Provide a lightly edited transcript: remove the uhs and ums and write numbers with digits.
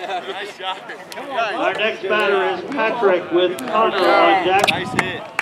Our next batter is Patrick with Connor on deck. Nice hit.